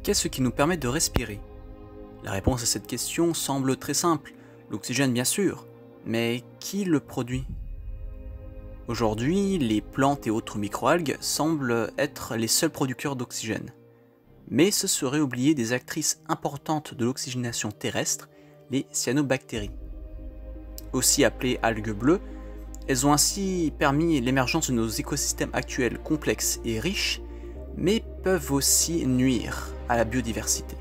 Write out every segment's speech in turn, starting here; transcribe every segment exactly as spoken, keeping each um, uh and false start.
Qu'est-ce qui nous permet de respirer? La réponse à cette question semble très simple, l'oxygène bien sûr, mais qui le produit? Aujourd'hui, les plantes et autres microalgues semblent être les seuls producteurs d'oxygène. Mais ce serait oublier des actrices importantes de l'oxygénation terrestre, les cyanobactéries. Aussi appelées algues bleues, elles ont ainsi permis l'émergence de nos écosystèmes actuels complexes et riches, mais peuvent aussi nuire à la biodiversité.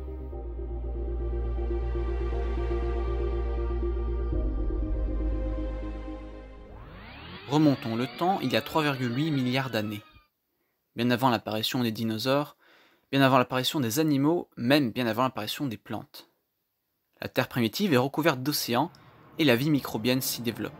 Remontons le temps il y a trois virgule huit milliards d'années. Bien avant l'apparition des dinosaures, bien avant l'apparition des animaux, même bien avant l'apparition des plantes. La Terre primitive est recouverte d'océans et la vie microbienne s'y développe.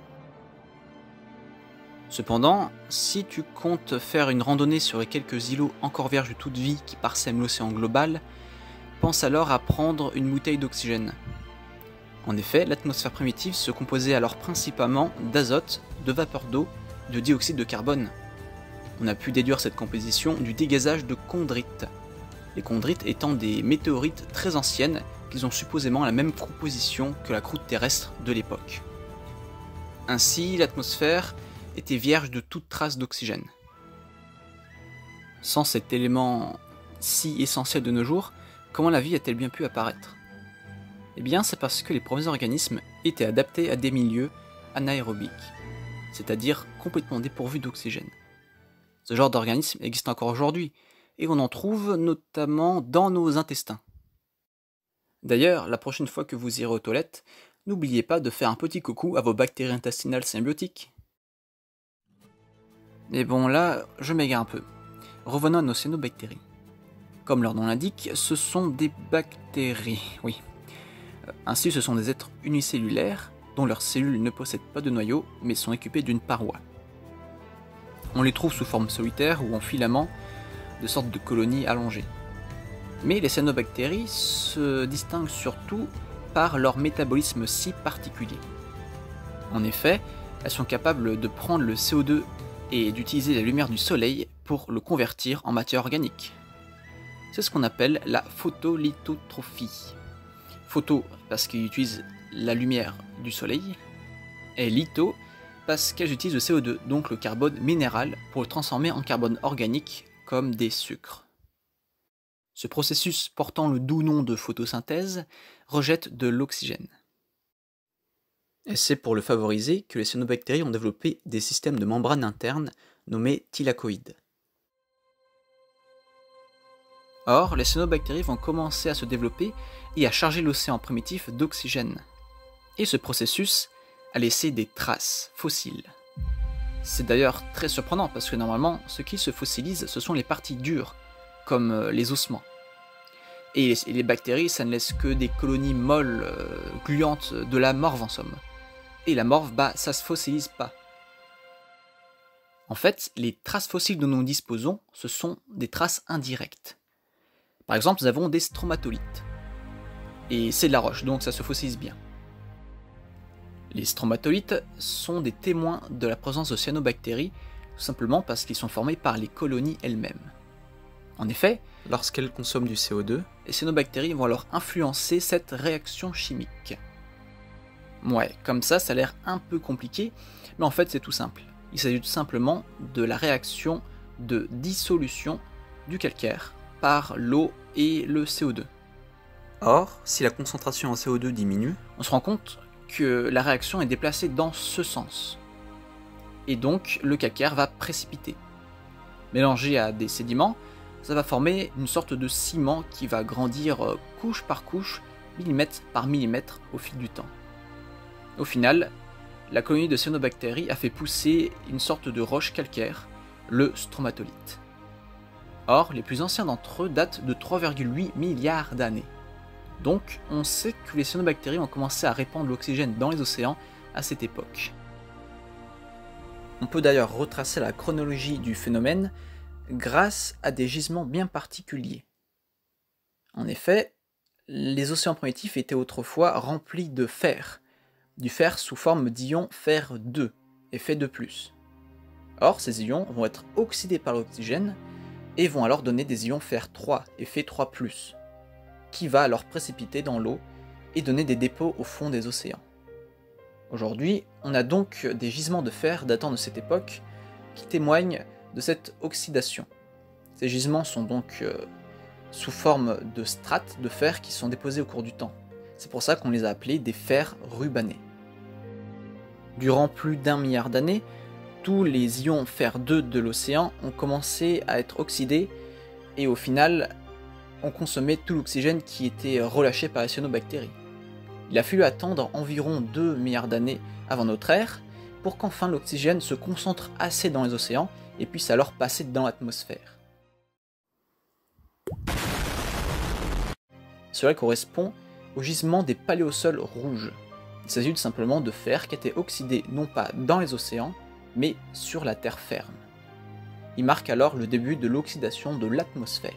Cependant, si tu comptes faire une randonnée sur les quelques îlots encore vierges de toute vie qui parsèment l'océan global, pense alors à prendre une bouteille d'oxygène. En effet, l'atmosphère primitive se composait alors principalement d'azote, de vapeur d'eau, de dioxyde de carbone. On a pu déduire cette composition du dégazage de chondrites. Les chondrites étant des météorites très anciennes qui ont supposément la même composition que la croûte terrestre de l'époque. Ainsi, l'atmosphère était vierge de toute trace d'oxygène. Sans cet élément si essentiel de nos jours, comment la vie a-t-elle bien pu apparaître? Eh bien, c'est parce que les premiers organismes étaient adaptés à des milieux anaérobiques, c'est-à-dire complètement dépourvus d'oxygène. Ce genre d'organisme existe encore aujourd'hui, et on en trouve notamment dans nos intestins. D'ailleurs, la prochaine fois que vous irez aux toilettes, n'oubliez pas de faire un petit coucou à vos bactéries intestinales symbiotiques. Mais bon, là, je m'égare un peu. Revenons à nos cyanobactéries. Comme leur nom l'indique, ce sont des bactéries, oui. Ainsi, ce sont des êtres unicellulaires, dont leurs cellules ne possèdent pas de noyau, mais sont équipées d'une paroi. On les trouve sous forme solitaire ou en filament, de sortes de colonies allongées. Mais les cyanobactéries se distinguent surtout par leur métabolisme si particulier. En effet, elles sont capables de prendre le C O deux et d'utiliser la lumière du soleil pour le convertir en matière organique. C'est ce qu'on appelle la photolithotrophie. Photo parce qu'ils utilisent la lumière du soleil, et litho parce qu'elles utilisent le C O deux, donc le carbone minéral, pour le transformer en carbone organique comme des sucres. Ce processus portant le doux nom de photosynthèse rejette de l'oxygène. Et c'est pour le favoriser que les cyanobactéries ont développé des systèmes de membrane interne nommés thylakoïdes. Or, les cyanobactéries vont commencer à se développer et à charger l'océan primitif d'oxygène. Et ce processus a laissé des traces fossiles. C'est d'ailleurs très surprenant parce que normalement, ce qui se fossilise, ce sont les parties dures, comme les ossements. Et les, et les bactéries, ça ne laisse que des colonies molles, euh, gluantes, de la morve en somme. Et la morve, bah, ça se fossilise pas. En fait, les traces fossiles dont nous disposons, ce sont des traces indirectes. Par exemple, nous avons des stromatolites. Et c'est de la roche, donc ça se fossilise bien. Les stromatolites sont des témoins de la présence de cyanobactéries, tout simplement parce qu'ils sont formés par les colonies elles-mêmes. En effet, lorsqu'elles consomment du C O deux, les cyanobactéries vont alors influencer cette réaction chimique. Ouais, comme ça, ça a l'air un peu compliqué, mais en fait c'est tout simple. Il s'agit tout simplement de la réaction de dissolution du calcaire par l'eau et le C O deux. Or, si la concentration en C O deux diminue, on se rend compte que la réaction est déplacée dans ce sens. Et donc, le calcaire va précipiter. Mélangé à des sédiments, ça va former une sorte de ciment qui va grandir couche par couche, millimètre par millimètre au fil du temps. Au final, la colonie de cyanobactéries a fait pousser une sorte de roche calcaire, le stromatolite. Or, les plus anciens d'entre eux datent de trois virgule huit milliards d'années. Donc, on sait que les cyanobactéries ont commencé à répandre l'oxygène dans les océans à cette époque. On peut d'ailleurs retracer la chronologie du phénomène grâce à des gisements bien particuliers. En effet, les océans primitifs étaient autrefois remplis de fer, du fer sous forme d'ions fer deux et Fe deux plus. Or, ces ions vont être oxydés par l'oxygène et vont alors donner des ions fer trois et F trois plus, qui va alors précipiter dans l'eau et donner des dépôts au fond des océans. Aujourd'hui, on a donc des gisements de fer datant de cette époque qui témoignent de cette oxydation. Ces gisements sont donc euh, sous forme de strates de fer qui sont déposées au cours du temps. C'est pour ça qu'on les a appelés des fers rubanés. Durant plus d'un milliard d'années, tous les ions fer deux de l'océan ont commencé à être oxydés et au final ont consommé tout l'oxygène qui était relâché par les cyanobactéries. Il a fallu attendre environ deux milliards d'années avant notre ère pour qu'enfin l'oxygène se concentre assez dans les océans et puisse alors passer dans l'atmosphère. Cela correspond au gisement des paléosols rouges. Il s'agit tout simplement de fer qui était oxydé non pas dans les océans, mais sur la terre ferme. Il marque alors le début de l'oxydation de l'atmosphère.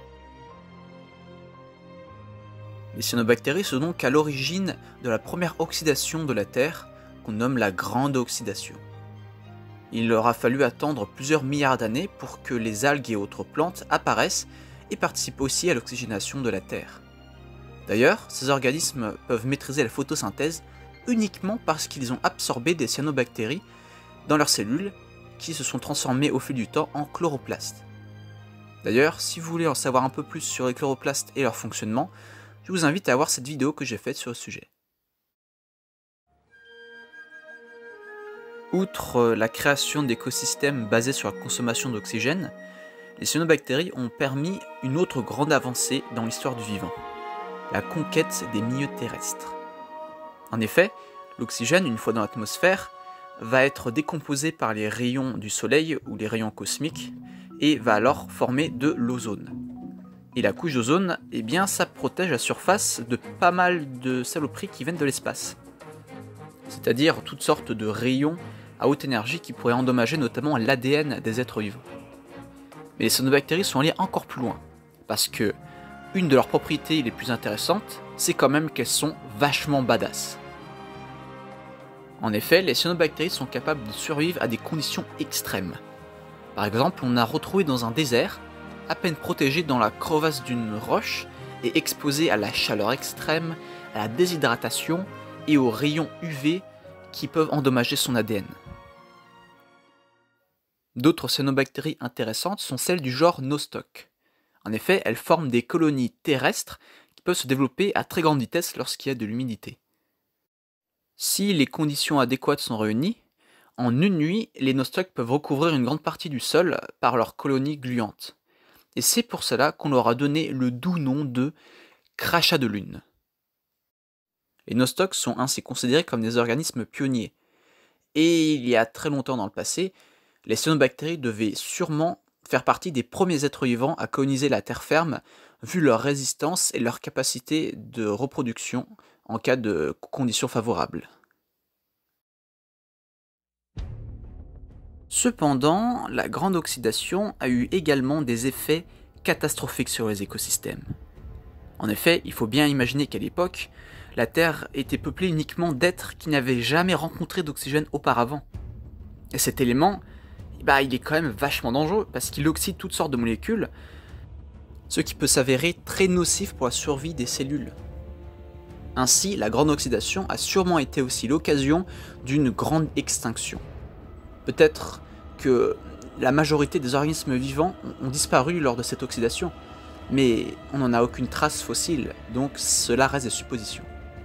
Les cyanobactéries sont donc à l'origine de la première oxydation de la Terre, qu'on nomme la grande oxydation. Il leur a fallu attendre plusieurs milliards d'années pour que les algues et autres plantes apparaissent et participent aussi à l'oxygénation de la Terre. D'ailleurs, ces organismes peuvent maîtriser la photosynthèse uniquement parce qu'ils ont absorbé des cyanobactéries dans leurs cellules qui se sont transformées au fil du temps en chloroplastes. D'ailleurs, si vous voulez en savoir un peu plus sur les chloroplastes et leur fonctionnement, je vous invite à voir cette vidéo que j'ai faite sur le sujet. Outre la création d'écosystèmes basés sur la consommation d'oxygène, les cyanobactéries ont permis une autre grande avancée dans l'histoire du vivant, la conquête des milieux terrestres. En effet, l'oxygène, une fois dans l'atmosphère, va être décomposé par les rayons du soleil ou les rayons cosmiques et va alors former de l'ozone. Et la couche d'ozone, eh bien, ça protège la surface de pas mal de saloperies qui viennent de l'espace. C'est-à-dire toutes sortes de rayons à haute énergie qui pourraient endommager notamment l'A D N des êtres vivants. Mais les cyanobactéries sont allées encore plus loin, parce que une de leurs propriétés les plus intéressantes, c'est quand même qu'elles sont vachement badass. En effet, les cyanobactéries sont capables de survivre à des conditions extrêmes. Par exemple, on a retrouvé dans un désert, à peine protégé dans la crevasse d'une roche et exposé à la chaleur extrême, à la déshydratation et aux rayons U V qui peuvent endommager son A D N. D'autres cyanobactéries intéressantes sont celles du genre Nostoc. En effet, elles forment des colonies terrestres qui peuvent se développer à très grande vitesse lorsqu'il y a de l'humidité. Si les conditions adéquates sont réunies, en une nuit, les Nostocs peuvent recouvrir une grande partie du sol par leurs colonies gluantes. Et c'est pour cela qu'on leur a donné le doux nom de crachats de lune. Les Nostocs sont ainsi considérés comme des organismes pionniers. Et il y a très longtemps dans le passé, les cyanobactéries devaient sûrement faire partie des premiers êtres vivants à coloniser la terre ferme, vu leur résistance et leur capacité de reproduction en cas de conditions favorables. Cependant, la grande oxydation a eu également des effets catastrophiques sur les écosystèmes. En effet, il faut bien imaginer qu'à l'époque, la Terre était peuplée uniquement d'êtres qui n'avaient jamais rencontré d'oxygène auparavant. Et cet élément, bah, il est quand même vachement dangereux parce qu'il oxyde toutes sortes de molécules, ce qui peut s'avérer très nocif pour la survie des cellules. Ainsi, la grande oxydation a sûrement été aussi l'occasion d'une grande extinction. Peut-être que la majorité des organismes vivants ont disparu lors de cette oxydation, mais on n'en a aucune trace fossile, donc cela reste des suppositions.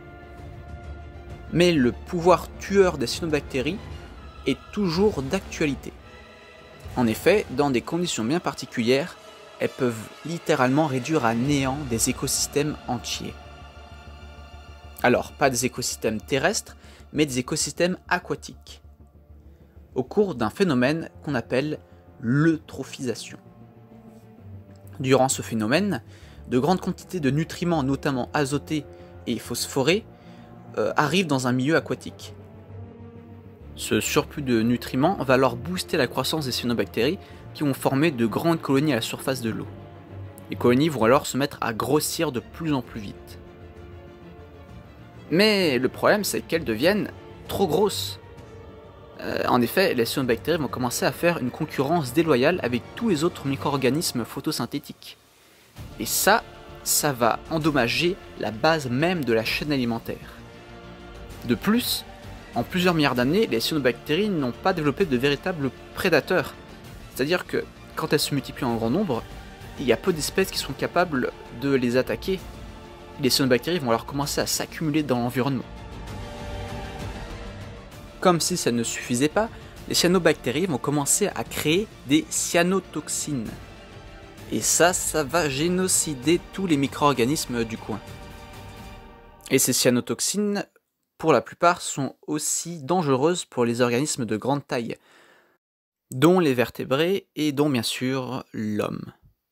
Mais le pouvoir tueur des cyanobactéries est toujours d'actualité. En effet, dans des conditions bien particulières, elles peuvent littéralement réduire à néant des écosystèmes entiers. Alors, pas des écosystèmes terrestres, mais des écosystèmes aquatiques, au cours d'un phénomène qu'on appelle l'eutrophisation. Durant ce phénomène, de grandes quantités de nutriments, notamment azotés et phosphorés, euh, arrivent dans un milieu aquatique. Ce surplus de nutriments va alors booster la croissance des cyanobactéries qui vont former de grandes colonies à la surface de l'eau. Les colonies vont alors se mettre à grossir de plus en plus vite. Mais le problème, c'est qu'elles deviennent trop grosses. Euh, en effet, les cyanobactéries vont commencer à faire une concurrence déloyale avec tous les autres micro-organismes photosynthétiques. Et ça, ça va endommager la base même de la chaîne alimentaire. De plus, en plusieurs milliards d'années, les cyanobactéries n'ont pas développé de véritables prédateurs. C'est-à-dire que quand elles se multiplient en grand nombre, il y a peu d'espèces qui sont capables de les attaquer. Les cyanobactéries vont alors commencer à s'accumuler dans l'environnement. Comme si ça ne suffisait pas, les cyanobactéries vont commencer à créer des cyanotoxines. Et ça, ça va génocider tous les micro-organismes du coin. Et ces cyanotoxines, pour la plupart, sont aussi dangereuses pour les organismes de grande taille, dont les vertébrés et dont bien sûr l'homme.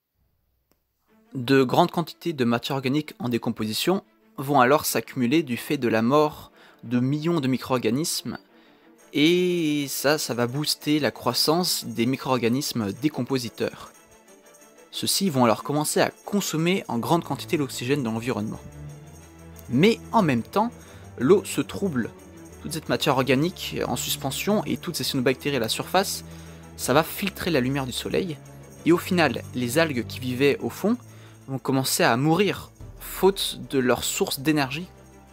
De grandes quantités de matière organique en décomposition vont alors s'accumuler du fait de la mort de millions de micro-organismes, et ça, ça va booster la croissance des micro-organismes décompositeurs. Ceux-ci vont alors commencer à consommer en grande quantité l'oxygène dans l'environnement. Mais en même temps, l'eau se trouble. Toute cette matière organique en suspension et toutes ces cyanobactéries à la surface, ça va filtrer la lumière du soleil, et au final, les algues qui vivaient au fond vont commencer à mourir, faute de leur source d'énergie.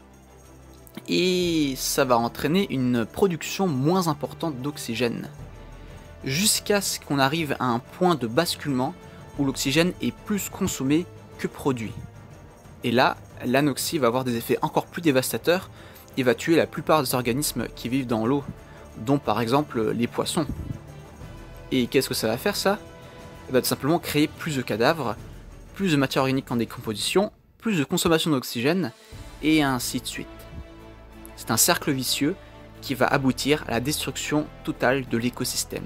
Et ça va entraîner une production moins importante d'oxygène, jusqu'à ce qu'on arrive à un point de basculement où l'oxygène est plus consommé que produit. Et là, l'anoxie va avoir des effets encore plus dévastateurs et va tuer la plupart des organismes qui vivent dans l'eau, dont par exemple les poissons. Et qu'est-ce que ça va faire ça? Il va tout simplement créer plus de cadavres, plus de matière organique en décomposition, plus de consommation d'oxygène, et ainsi de suite. C'est un cercle vicieux qui va aboutir à la destruction totale de l'écosystème.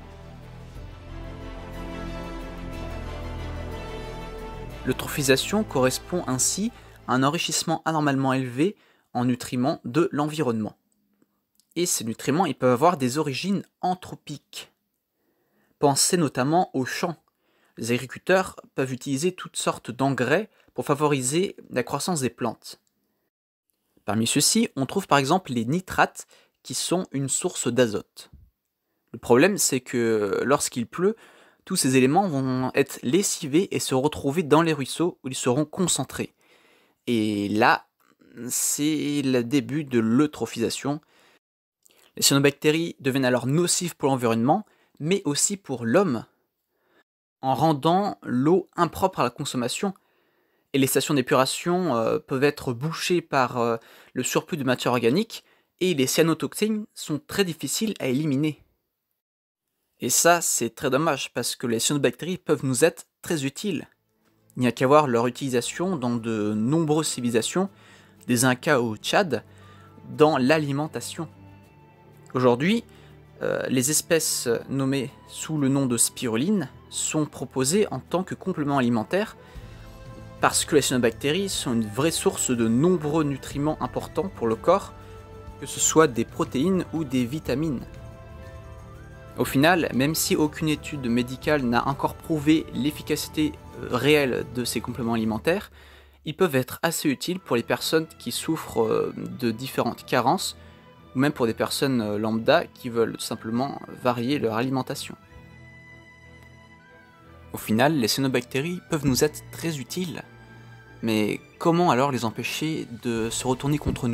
L'eutrophisation correspond ainsi à un enrichissement anormalement élevé en nutriments de l'environnement. Et ces nutriments, ils peuvent avoir des origines anthropiques. Pensez notamment aux champs. Les agriculteurs peuvent utiliser toutes sortes d'engrais pour favoriser la croissance des plantes. Parmi ceux-ci, on trouve par exemple les nitrates qui sont une source d'azote. Le problème, c'est que lorsqu'il pleut, tous ces éléments vont être lessivés et se retrouver dans les ruisseaux où ils seront concentrés. Et là, c'est le début de l'eutrophisation. Les cyanobactéries deviennent alors nocives pour l'environnement, mais aussi pour l'homme, en rendant l'eau impropre à la consommation. Et les stations d'épuration euh, peuvent être bouchées par euh, le surplus de matière organique, et les cyanotoxines sont très difficiles à éliminer. Et ça, c'est très dommage, parce que les cyanobactéries peuvent nous être très utiles. Il n'y a qu'à voir leur utilisation dans de nombreuses civilisations, des Incas au Tchad, dans l'alimentation. Aujourd'hui, euh, les espèces nommées sous le nom de spiruline sont proposées en tant que complément alimentaire, parce que les cyanobactéries sont une vraie source de nombreux nutriments importants pour le corps, que ce soit des protéines ou des vitamines. Au final, même si aucune étude médicale n'a encore prouvé l'efficacité réelle de ces compléments alimentaires, ils peuvent être assez utiles pour les personnes qui souffrent de différentes carences, ou même pour des personnes lambda qui veulent simplement varier leur alimentation. Au final, les cyanobactéries peuvent nous être très utiles, mais comment alors les empêcher de se retourner contre nous ?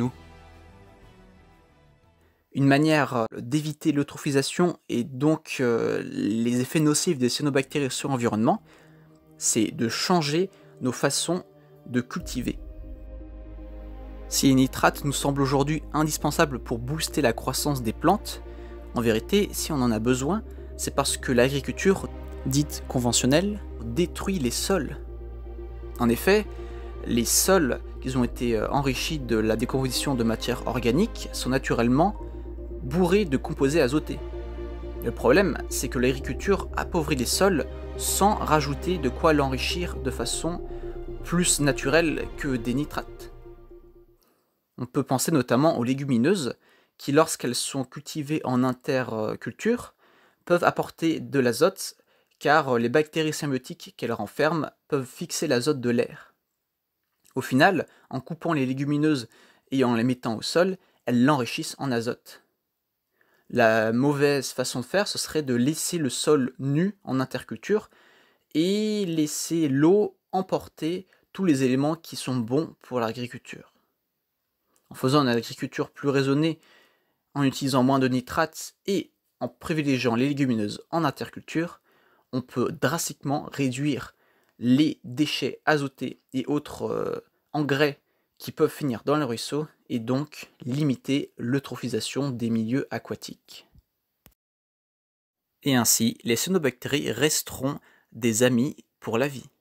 Une manière d'éviter l'eutrophisation et donc euh, les effets nocifs des cyanobactéries sur l'environnement, c'est de changer nos façons de cultiver. Si les nitrates nous semblent aujourd'hui indispensables pour booster la croissance des plantes, en vérité, si on en a besoin, c'est parce que l'agriculture dite conventionnelle détruit les sols. En effet, les sols qui ont été enrichis de la décomposition de matières organiques sont naturellement bourrés de composés azotés. Le problème, c'est que l'agriculture appauvrit les sols sans rajouter de quoi l'enrichir de façon plus naturelle que des nitrates. On peut penser notamment aux légumineuses qui, lorsqu'elles sont cultivées en interculture, peuvent apporter de l'azote car les bactéries symbiotiques qu'elles renferment peuvent fixer l'azote de l'air. Au final, en coupant les légumineuses et en les mettant au sol, elles l'enrichissent en azote. La mauvaise façon de faire, ce serait de laisser le sol nu en interculture et laisser l'eau emporter tous les éléments qui sont bons pour l'agriculture. En faisant une agriculture plus raisonnée, en utilisant moins de nitrates et en privilégiant les légumineuses en interculture, on peut drastiquement réduire les déchets azotés et autres euh, engrais qui peuvent finir dans les ruisseaux et donc limiter l'eutrophisation des milieux aquatiques. Et ainsi, les cyanobactéries resteront des amis pour la vie.